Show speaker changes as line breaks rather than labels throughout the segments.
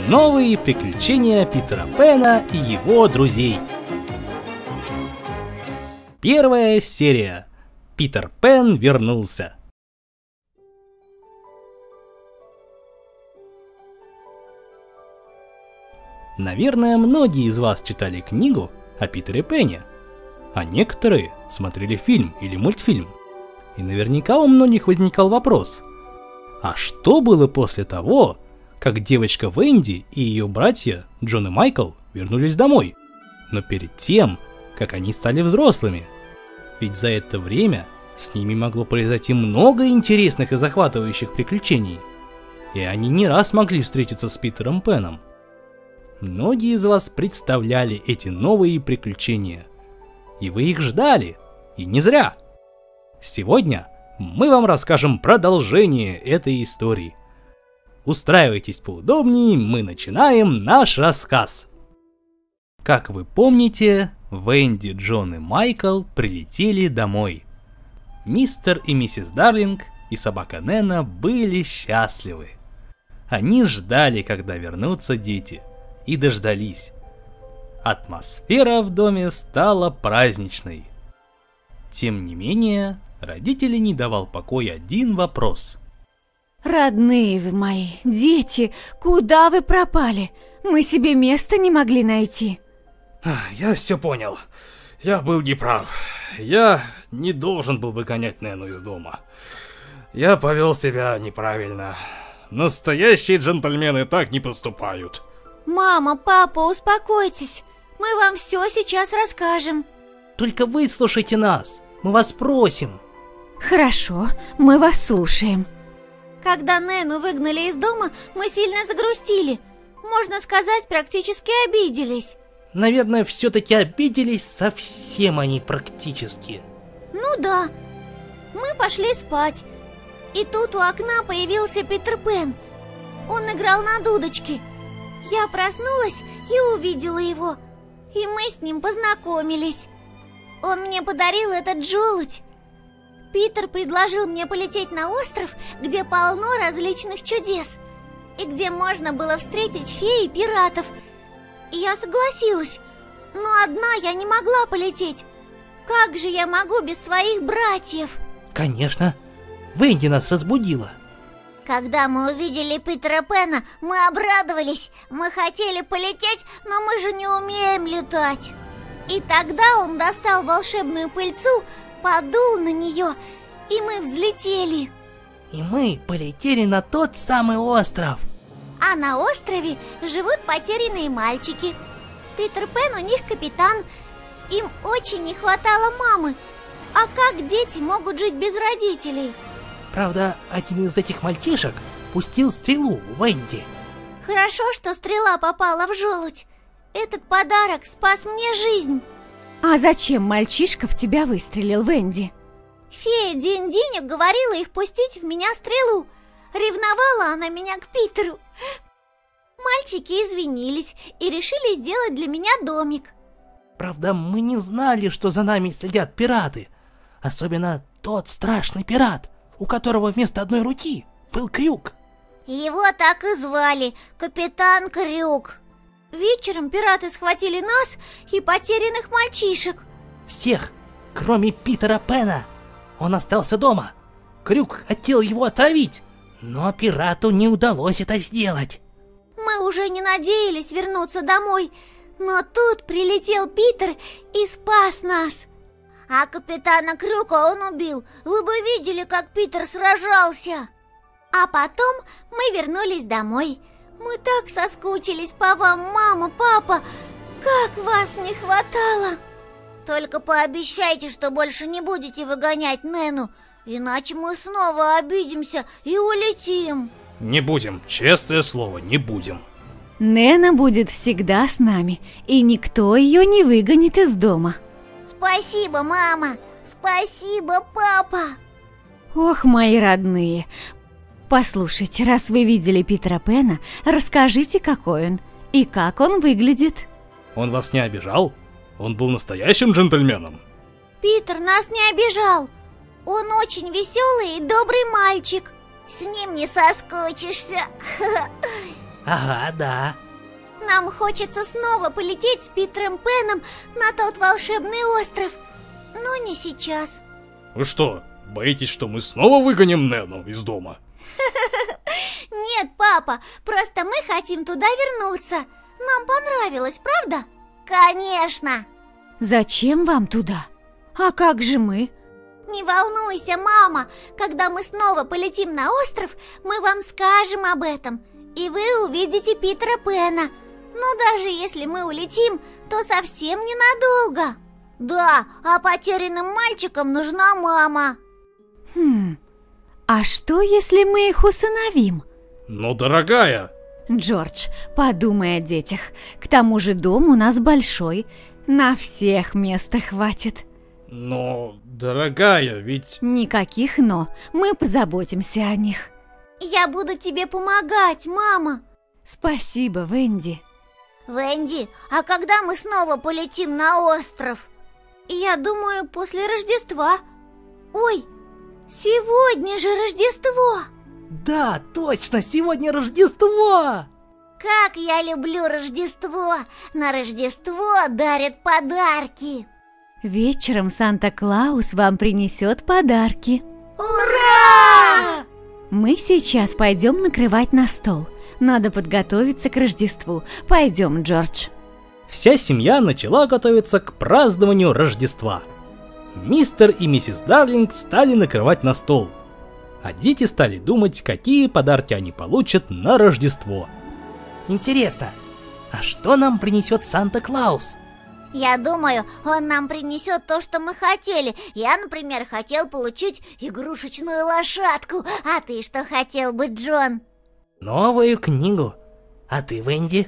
Новые приключения Питера Пэна и его друзей. Первая серия. Питер Пэн вернулся. Наверное, многие из вас читали книгу о Питере Пэне, а некоторые смотрели фильм или мультфильм. И наверняка у многих возникал вопрос: а что было после того, как девочка Венди и ее братья Джон и Майкл вернулись домой, но перед тем, как они стали взрослыми? Ведь за это время с ними могло произойти много интересных и захватывающих приключений, и они не раз могли встретиться с Питером Пэном. Многие из вас представляли эти новые приключения, и вы их ждали, и не зря. Сегодня мы вам расскажем продолжение этой истории. Устраивайтесь поудобнее, мы начинаем наш рассказ. Как вы помните, Венди, Джон и Майкл прилетели домой. Мистер и миссис Дарлинг и собака Нэна были счастливы. Они ждали, когда вернутся дети, и дождались. Атмосфера в доме стала праздничной. Тем не менее, родителей не давал покоя один вопрос.
Родные вы мои, дети, куда вы пропали? Мы себе места не могли найти.
Я все понял. Я был неправ. Я не должен был выгонять Нэну из дома. Я повел себя неправильно. Настоящие джентльмены так не поступают.
Мама, папа, успокойтесь. Мы вам все сейчас расскажем.
Только выслушайте нас. Мы вас просим.
Хорошо, мы вас слушаем. Когда Нэну выгнали из дома, мы сильно загрустили. Можно сказать, практически обиделись.
Наверное, все-таки обиделись совсем они практически.
Ну да. Мы пошли спать. И тут у окна появился Питер Пэн. Он играл на дудочке. Я проснулась и увидела его. И мы с ним познакомились. Он мне подарил этот желудь. Питер предложил мне полететь на остров, где полно различных чудес, и где можно было встретить фей и пиратов. И я согласилась, но одна я не могла полететь. Как же я могу без своих братьев?
Конечно, Венди нас разбудила.
Когда мы увидели Питера Пэна, мы обрадовались. Мы хотели полететь, но мы же не умеем летать.
И тогда он достал волшебную пыльцу, подул на нее, и мы взлетели.
И мы полетели на тот самый остров.
А на острове живут потерянные мальчики. Питер Пэн у них капитан. Им очень не хватало мамы. А как дети могут жить без родителей?
Правда, один из этих мальчишек пустил стрелу в Венди.
Хорошо, что стрела попала в желудь. Этот подарок спас мне жизнь. А зачем мальчишка в тебя выстрелил, Венди? Фея Динь-Динь уговорила их пустить в меня стрелу. Ревновала она меня к Питеру. Мальчики извинились и решили сделать для меня домик.
Правда, мы не знали, что за нами следят пираты. Особенно тот страшный пират, у которого вместо одной руки был крюк.
Его так и звали, Капитан Крюк.
Вечером пираты схватили нас и потерянных мальчишек.
Всех, кроме Питера Пэна. Он остался дома. Крюк хотел его отравить, но пирату не удалось это сделать.
Мы уже не надеялись вернуться домой, но тут прилетел Питер и спас нас.
А Капитана Крюка он убил. Вы бы видели, как Питер сражался.
А потом мы вернулись домой. Мы так соскучились по вам, мама, папа. Как вас не хватало.
Только пообещайте, что больше не будете выгонять Нэну, иначе мы снова обидимся и улетим.
Не будем, честное слово, не будем.
Нэна будет всегда с нами, и никто ее не выгонит из дома.
Спасибо, мама. Спасибо, папа.
Ох, мои родные. Послушайте, раз вы видели Питера Пэна, расскажите, какой он и как он выглядит.
Он вас не обижал? Он был настоящим джентльменом?
Питер нас не обижал. Он очень веселый и добрый мальчик.
С ним не соскучишься.
Ага, да.
Нам хочется снова полететь с Питером Пеном на тот волшебный остров. Но не сейчас.
Вы что, боитесь, что мы снова выгоним Нену из дома?
Нет, папа, просто мы хотим туда вернуться. Нам понравилось, правда? Конечно.
Зачем вам туда? А как же мы?
Не волнуйся, мама. Когда мы снова полетим на остров, мы вам скажем об этом. И вы увидите Питера Пена. Но даже если мы улетим, то совсем ненадолго.
Да, а потерянным мальчикам нужна мама.
А что, если мы их усыновим?
Но, дорогая...
Джордж, подумай о детях. К тому же дом у нас большой. На всех места хватит.
Но, дорогая, ведь...
Никаких «но». Мы позаботимся о них.
Я буду тебе помогать, мама.
Спасибо, Венди.
Венди, а когда мы снова полетим на остров?
Я думаю, после Рождества. Ой, сегодня же Рождество.
Да, точно, сегодня Рождество!
Как я люблю Рождество! На Рождество дарят подарки.
Вечером Санта-Клаус вам принесет подарки.
Ура!
Мы сейчас пойдем накрывать на стол. Надо подготовиться к Рождеству. Пойдем, Джордж.
Вся семья начала готовиться к празднованию Рождества. Мистер и миссис Дарлинг стали накрывать на стол, а дети стали думать, какие подарки они получат на Рождество. Интересно, а что нам принесет Санта-Клаус?
Я думаю, он нам принесет то, что мы хотели. Я, например, хотел получить игрушечную лошадку. А ты что хотел бы, Джон?
Новую книгу. А ты, Венди?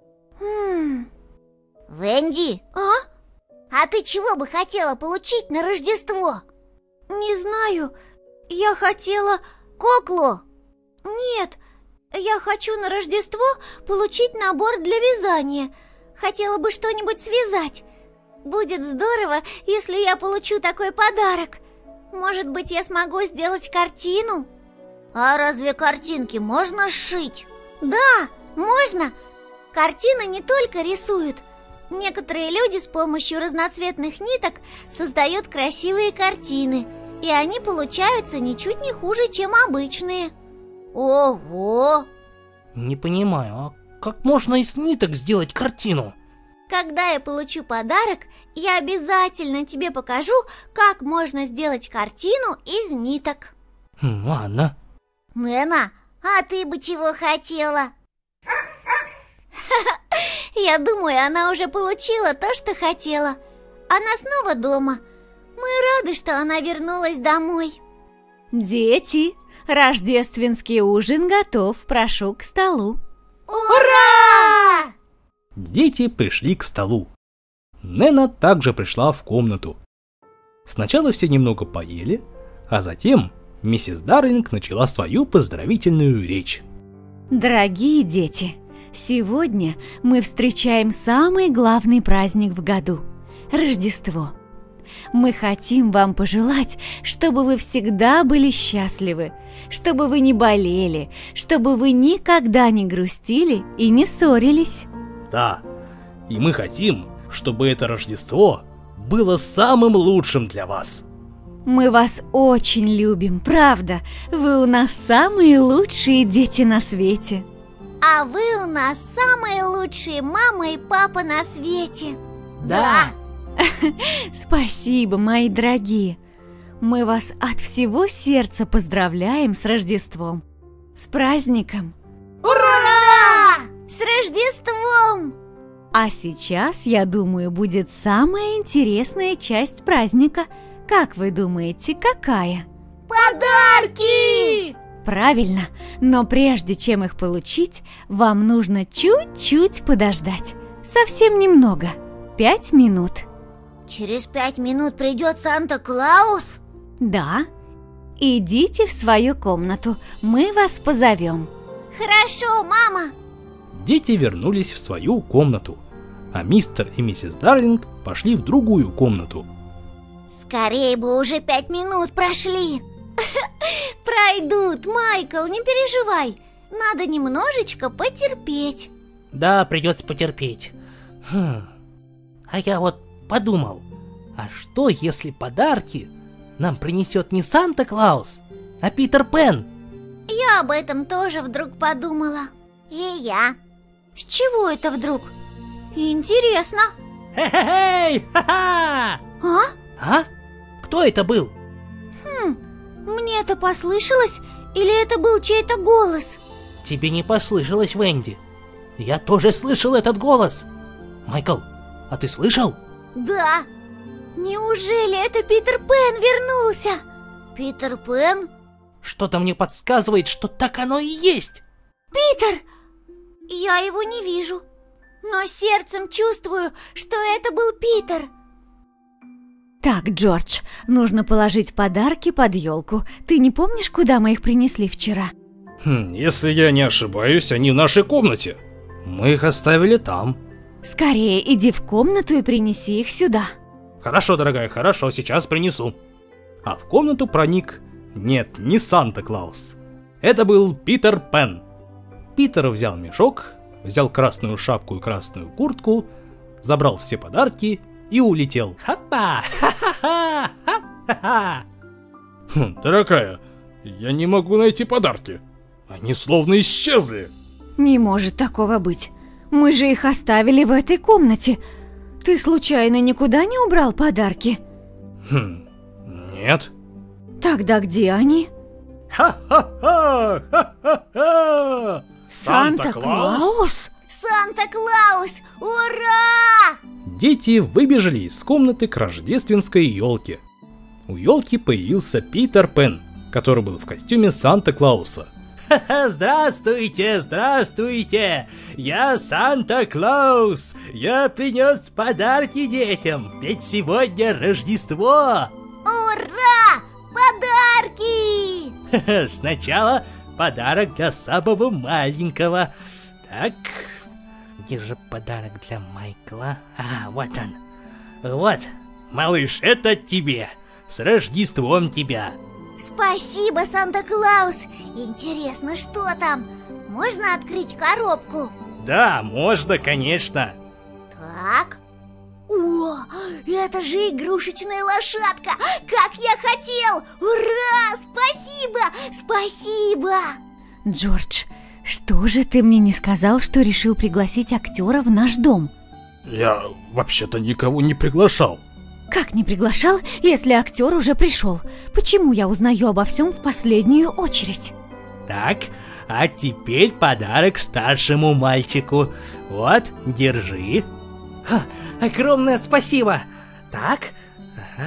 Венди? А ты чего бы хотела получить на Рождество?
Не знаю. Я хотела...
Куклу?
Нет, я хочу на Рождество получить набор для вязания. Хотела бы что-нибудь связать. Будет здорово, если я получу такой подарок. Может быть, я смогу сделать картину?
А разве картинки можно сшить?
Да, можно. Картины не только рисуют. Некоторые люди с помощью разноцветных ниток создают красивые картины, и они получаются ничуть не хуже, чем обычные.
Ого!
Не понимаю, а как можно из ниток сделать картину?
Когда я получу подарок, я обязательно тебе покажу, как можно сделать картину из ниток.
Ладно.
Нена, а ты бы чего хотела?
Я думаю, она уже получила то, что хотела. Она снова дома. Мы рады, что она вернулась домой.
Дети, рождественский ужин готов. Прошу к столу.
Ура!
Дети пришли к столу. Нена также пришла в комнату. Сначала все немного поели, а затем миссис Дарлинг начала свою поздравительную речь.
Дорогие дети, сегодня мы встречаем самый главный праздник в году – Рождество. Мы хотим вам пожелать, чтобы вы всегда были счастливы, чтобы вы не болели, чтобы вы никогда не грустили и не ссорились.
Да, и мы хотим, чтобы это Рождество было самым лучшим для вас.
Мы вас очень любим, правда. Вы у нас самые лучшие дети на свете.
А вы у нас самые лучшие мама и папа на свете.
Да.
Спасибо, мои дорогие. Мы вас от всего сердца поздравляем с Рождеством. С праздником!
Ура!
С Рождеством!
А сейчас, я думаю, будет самая интересная часть праздника. Как вы думаете, какая?
Подарки!
Правильно, но прежде чем их получить, вам нужно чуть-чуть подождать. Совсем немного. 5 минут.
Через 5 минут придет Санта-Клаус?
Да. Идите в свою комнату, мы вас позовем.
Хорошо, мама.
Дети вернулись в свою комнату, а мистер и миссис Дарлинг пошли в другую комнату.
Скорее бы уже 5 минут прошли.
Пройдут, Майкл, не переживай. Надо немножечко потерпеть.
Да, придется потерпеть. А я вот подумал, а что если подарки нам принесет не Санта-Клаус, а Питер Пен?
Я об этом тоже вдруг подумала.
И я.
С чего это вдруг? Интересно.
Хе-хе-хей! Ха-ха! А? Кто это был?
Мне это послышалось, или это был чей-то голос?
Тебе не послышалось, Венди. Я тоже слышал этот голос. Майкл, а ты слышал?
Да.
Неужели это Питер Пен вернулся?
Питер Пен?
Что-то мне подсказывает, что так оно и есть.
Питер! Я его не вижу, но сердцем чувствую, что это был Питер.
Так, Джордж, нужно положить подарки под елку. Ты не помнишь, куда мы их принесли вчера?
Если я не ошибаюсь, они в нашей комнате. Мы их оставили там.
Скорее, иди в комнату и принеси их сюда.
Хорошо, дорогая, хорошо, сейчас принесу. А в комнату проник... Нет, не Санта-Клаус. Это был Питер Пен. Питер взял мешок, взял красную шапку и красную куртку, забрал все подарки и улетел. Хапа! Ха-ха-ха! Ха-ха-ха!
Дорогая, я не могу найти подарки. Они словно исчезли.
Не может такого быть. Мы же их оставили в этой комнате. Ты случайно никуда не убрал подарки?
Нет.
Тогда где они?
Ха-ха-ха! Ха-ха-ха!
Санта-Клаус?
Санта-Клаус! Ура!
Дети выбежали из комнаты к рождественской елке. У елки появился Питер Пен, который был в костюме Санта-Клауса. Ха-ха, здравствуйте, здравствуйте! Я Санта-Клаус! Я принес подарки детям, ведь сегодня Рождество!
Ура! Подарки!
Ха-ха, сначала подарок для самого маленького. Так, где же подарок для Майкла? А, вот он. Вот, малыш, это тебе. С Рождеством тебя.
Спасибо, Санта-Клаус! Интересно, что там? Можно открыть коробку?
Да, можно, конечно.
Так. О, это же игрушечная лошадка! Как я хотел! Ура! Спасибо! Спасибо!
Джордж, что же ты мне не сказал, что решил пригласить актера в наш дом?
Я вообще-то никого не приглашал.
Как не приглашал, если актер уже пришел? Почему я узнаю обо всем в последнюю очередь?
Так, а теперь подарок старшему мальчику. Вот, держи. Огромное спасибо. Так. Ага.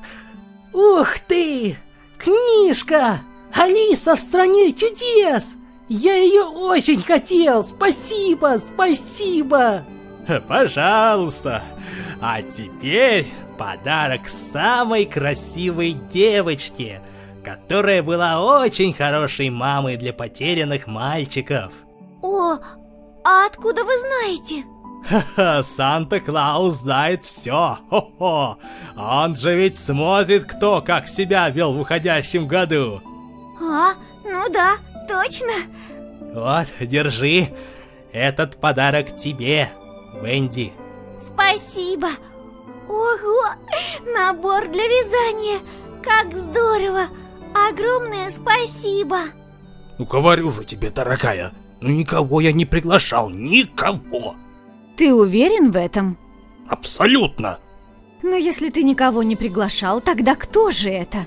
Ух ты! Книжка! Алиса в стране чудес! Я ее очень хотел! Спасибо! Спасибо! Пожалуйста! А теперь подарок самой красивой девочке, которая была очень хорошей мамой для потерянных мальчиков.
О, а откуда вы знаете?
Ха-ха, Санта-Клаус знает все. Хо-хо. Он же ведь смотрит, кто как себя вел в уходящем году.
А, ну да, точно.
Вот, держи. Этот подарок тебе, Венди.
Спасибо. Ого, набор для вязания. Как здорово. Огромное спасибо.
Ну говорю же тебе, дорогая, ну никого я не приглашал, никого.
Ты уверен в этом?
Абсолютно.
Но если ты никого не приглашал, тогда кто же это?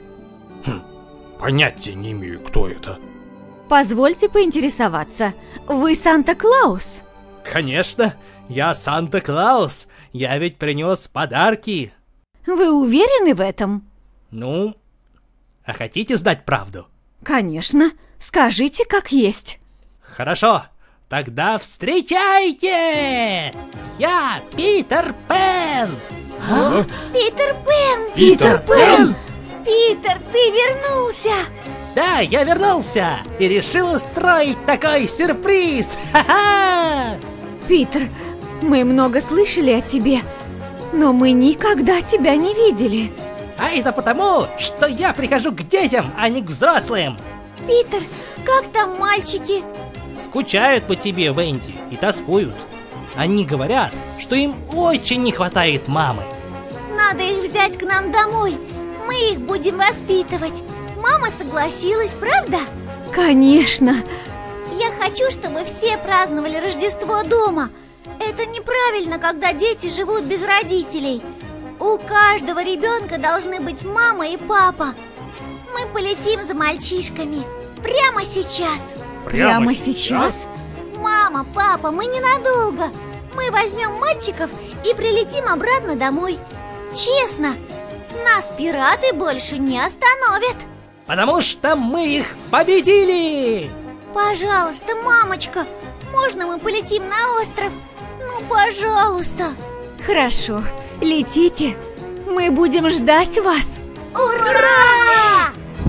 Понятия не имею, кто это.
Позвольте поинтересоваться, вы Санта-Клаус?
Конечно, я Санта-Клаус. Я ведь принес подарки.
Вы уверены в этом?
Ну, а хотите знать правду?
Конечно. Скажите, как есть.
Хорошо. Тогда встречайте! Я Питер Пен!
Питер Пен!
Питер Пен!
Питер, ты вернулся!
Да, я вернулся и решил устроить такой сюрприз! Ха-ха!
Питер, мы много слышали о тебе, но мы никогда тебя не видели.
А это потому, что я прихожу к детям, а не к взрослым.
Питер, как там мальчики?
скучают по тебе, Венди, и тоскуют. Они говорят, что им очень не хватает мамы.
Надо их взять к нам домой. Мы их будем воспитывать. Мама согласилась, правда?
Конечно.
Я хочу, чтобы все праздновали Рождество дома. Это неправильно, когда дети живут без родителей. У каждого ребенка должны быть мама и папа. Мы полетим за мальчишками прямо сейчас.
Прямо сейчас?
Мама, папа, мы ненадолго. Мы возьмем мальчиков и прилетим обратно домой. Честно, нас пираты больше не остановят.
Потому что мы их победили!
Пожалуйста, мамочка, можно мы полетим на остров? Ну, пожалуйста.
Хорошо, летите. Мы будем ждать вас.
Ура!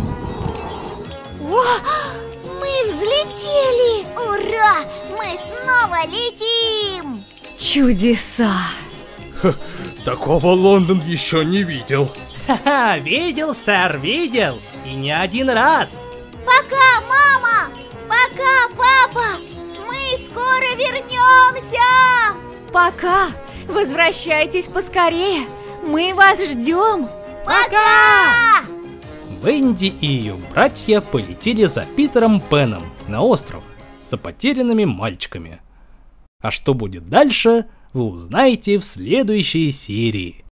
О, мы взлетели! Ура! Мы снова летим!
Чудеса!
Такого Лондон еще не видел.
Ха-ха, видел, сэр, видел. И не один раз.
Пока, мама! Пока, папа! Мы скоро вернемся!
Пока! Возвращайтесь поскорее! Мы вас ждем!
Пока!
Венди и ее братья полетели за Питером Пеном на остров за потерянными мальчиками. А что будет дальше, вы узнаете в следующей серии.